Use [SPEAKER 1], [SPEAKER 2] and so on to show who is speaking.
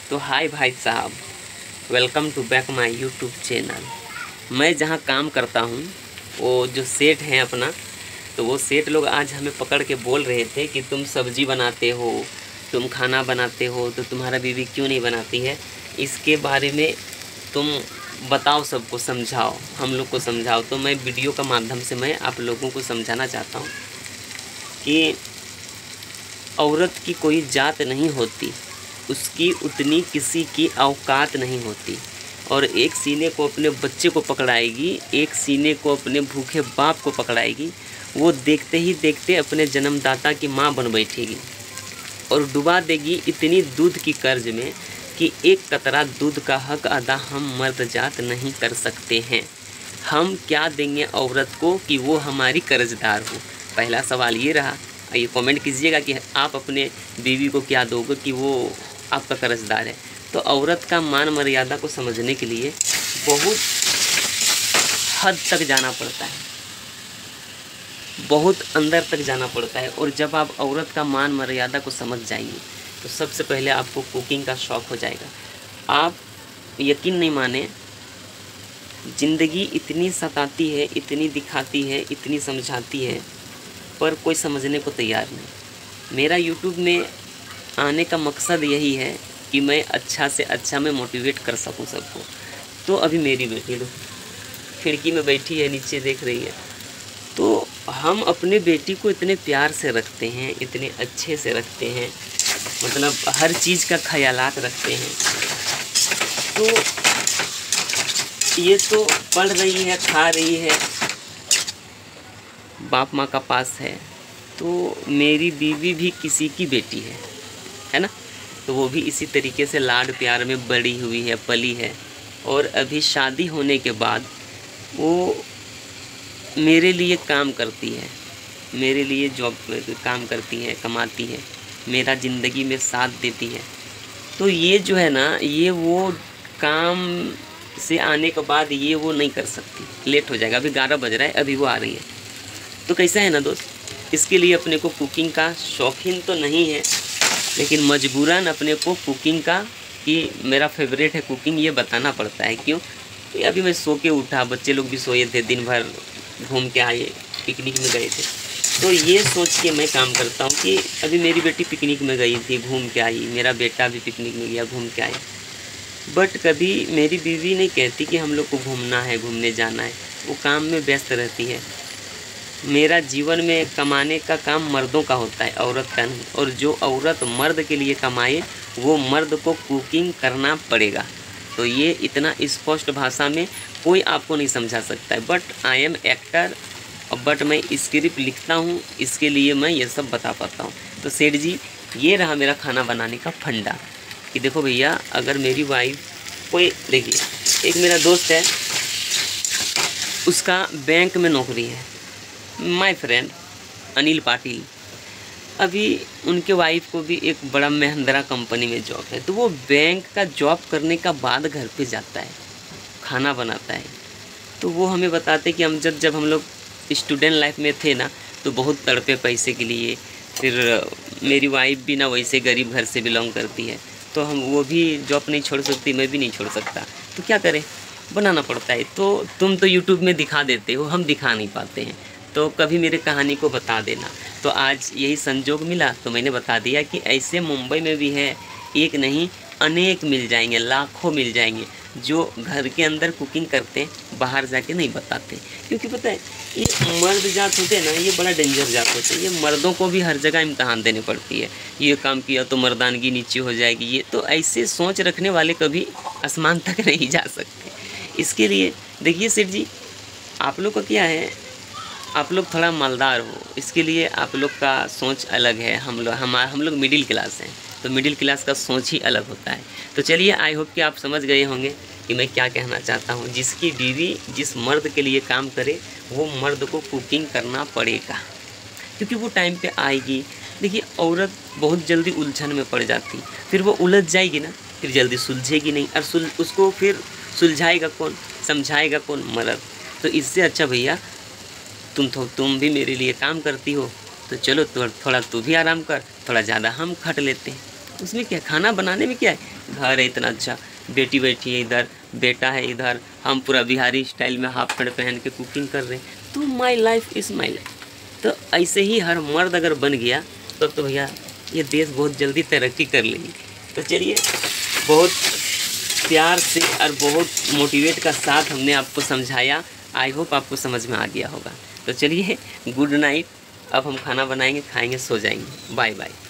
[SPEAKER 1] तो हाय भाई साहब, welcome to back my YouTube channel. मैं जहाँ काम करता हूँ वो जो सेठ हैं अपना, तो वो सेठ लोग आज हमें पकड़ के बोल रहे थे कि तुम सब्जी बनाते हो, तुम खाना बनाते हो, तो तुम्हारा बीवी क्यों नहीं बनाती है, इसके बारे में तुम बताओ, सबको समझाओ, हम लोग को समझाओ। तो मैं वीडियो का माध्यम से मैं आप लोगों को समझाना चाहता हूँ कि औरत की कोई जात नहीं होती, उसकी उतनी किसी की औकात नहीं होती। और एक सीने को अपने बच्चे को पकड़ाएगी, एक सीने को अपने भूखे बाप को पकड़ाएगी, वो देखते ही देखते अपने जन्मदाता की माँ बन बैठेगी और डुबा देगी इतनी दूध की कर्ज में कि एक कतरा दूध का हक अदा हम मर्द जात नहीं कर सकते हैं। हम क्या देंगे औरत को कि वो हमारी कर्जदार हो? पहला सवाल ये रहा। ये कमेंट कीजिएगा कि आप अपने बीवी को क्या दोगे कि वो आपका कर्जदार है। तो औरत का मान मर्यादा को समझने के लिए बहुत हद तक जाना पड़ता है, बहुत अंदर तक जाना पड़ता है। और जब आप औरत का मान मर्यादा को समझ जाएंगे तो सबसे पहले आपको कुकिंग का शौक़ हो जाएगा। आप यकीन नहीं माने, ज़िंदगी इतनी सताती है, इतनी दिखाती है, इतनी समझाती है, पर कोई समझने को तैयार नहीं। मेरा यूट्यूब में आने का मकसद यही है कि मैं अच्छा से अच्छा मैं मोटिवेट कर सकूं सबको। तो अभी मेरी बेटी तो खिड़की में बैठी है, नीचे देख रही है। तो हम अपने बेटी को इतने प्यार से रखते हैं, इतने अच्छे से रखते हैं, मतलब हर चीज़ का ख्यालात रखते हैं। तो ये तो पढ़ रही है, खा रही है, बाप माँ का पास है। तो मेरी बीवी भी किसी की बेटी है ना। तो वो भी इसी तरीके से लाड प्यार में बड़ी हुई है, पली है। और अभी शादी होने के बाद वो मेरे लिए काम करती है, मेरे लिए जॉब काम करती है, कमाती है, मेरा ज़िंदगी में साथ देती है। तो ये जो है ना, ये वो काम से आने के बाद ये वो नहीं कर सकती, लेट हो जाएगा। अभी 11 बज रहा है, अभी वो आ रही है। तो कैसा है ना दोस्त, इसके लिए अपने को कुकिंग का शौकीन तो नहीं है, लेकिन मजबूरन अपने को कुकिंग का कि मेरा फेवरेट है कुकिंग, ये बताना पड़ता है। क्यों? तो अभी मैं सो के उठा, बच्चे लोग भी सोए थे, दिन भर घूम के आए, पिकनिक में गए थे। तो ये सोच के मैं काम करता हूँ कि अभी मेरी बेटी पिकनिक में गई थी, घूम के आई, मेरा बेटा भी पिकनिक में गया, घूम के आया। बट कभी मेरी बीवी नहीं कहती कि हम लोग को घूमना है, घूमने जाना है। वो काम में व्यस्त रहती है। मेरा जीवन में कमाने का काम मर्दों का होता है, औरत का नहीं। और जो औरत मर्द के लिए कमाए वो मर्द को कुकिंग करना पड़ेगा। तो ये इतना स्पष्ट भाषा में कोई आपको नहीं समझा सकता है। But I am actor, but मैं स्क्रिप्ट लिखता हूँ, इसके लिए मैं ये सब बता पाता हूँ। तो सेठ जी, ये रहा मेरा खाना बनाने का फंडा कि देखो भैया, अगर मेरी वाइफ कोई, देखिए एक मेरा दोस्त है, उसका बैंक में नौकरी है, माय फ्रेंड अनिल पाटिल। अभी उनके वाइफ को भी एक बड़ा महिंद्रा कंपनी में जॉब है। तो वो बैंक का जॉब करने का बाद घर पे जाता है, खाना बनाता है। तो वो हमें बताते कि हम जब हम लोग स्टूडेंट लाइफ में थे ना, तो बहुत तड़पे पैसे के लिए। फिर मेरी वाइफ भी ना वैसे गरीब घर से बिलोंग करती है, तो हम वो भी जॉब नहीं छोड़ सकती, मैं भी नहीं छोड़ सकता। तो क्या करें, बनाना पड़ता है। तो तुम तो यूट्यूब में दिखा देते हो, हम दिखा नहीं पाते हैं। तो कभी मेरे कहानी को बता देना। तो आज यही संजोग मिला तो मैंने बता दिया कि ऐसे मुंबई में भी है, एक नहीं अनेक मिल जाएंगे, लाखों मिल जाएंगे, जो घर के अंदर कुकिंग करते हैं, बाहर जाके नहीं बताते। क्योंकि पता है, ये मर्द जात होते हैं ना, ये बड़ा डेंजर जात होते हैं। ये मर्दों को भी हर जगह इम्तहान देने पड़ती है। ये काम किया तो मर्दानगी नीचे हो जाएगी। ये तो ऐसे सोच रखने वाले कभी आसमान तक नहीं जा सकते। इसके लिए देखिए सेठ जी, आप लोग का क्या है, आप लोग थोड़ा मालदार हो, इसके लिए आप लोग का सोच अलग है। हम लोग मिडिल क्लास हैं, तो मिडिल क्लास का सोच ही अलग होता है। तो चलिए, आई होप कि आप समझ गए होंगे कि मैं क्या कहना चाहता हूँ। जिसकी बीवी जिस मर्द के लिए काम करे, वो मर्द को कुकिंग करना पड़ेगा, क्योंकि वो टाइम पे आएगी। देखिए, औरत बहुत जल्दी उलझन में पड़ जाती, फिर वो उलझ जाएगी ना, फिर जल्दी सुलझेगी नहीं। और उसको फिर सुलझाएगा कौन, समझाएगा कौन? मर्द। तो इससे अच्छा भैया, तुम भी मेरे लिए काम करती हो, तो चलो थोड़ा तू भी आराम कर, थोड़ा ज़्यादा हम खट लेते हैं। उसमें क्या, खाना बनाने में क्या है, घर है इतना अच्छा, बेटी बैठी है इधर, बेटा है इधर, हम पूरा बिहारी स्टाइल में हाफ पैंट पहन के कुकिंग कर रहे हैं। तो my life is my life. तो ऐसे ही हर मर्द अगर बन गया तब तो भैया ये देश बहुत जल्दी तरक्की कर लेगी। तो चलिए, बहुत प्यार से और बहुत मोटिवेट का साथ हमने आपको समझाया। आई होप आपको समझ में आ गया होगा। तो चलिए, गुड नाइट। अब हम खाना बनाएंगे, खाएंगे, सो जाएंगे। Bye bye.